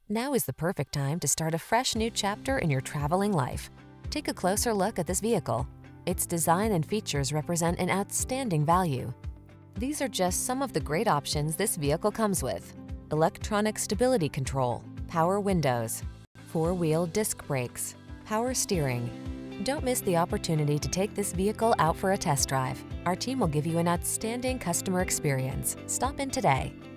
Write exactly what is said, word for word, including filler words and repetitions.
Now is the perfect time to start a fresh new chapter in your traveling life. Take a closer look at this vehicle. Its design and features represent an outstanding value. These are just some of the great options this vehicle comes with: electronic stability control, power windows, four-wheel disc brakes, power steering. Don't miss the opportunity to take this vehicle out for a test drive. Our team will give you an outstanding customer experience. Stop in today.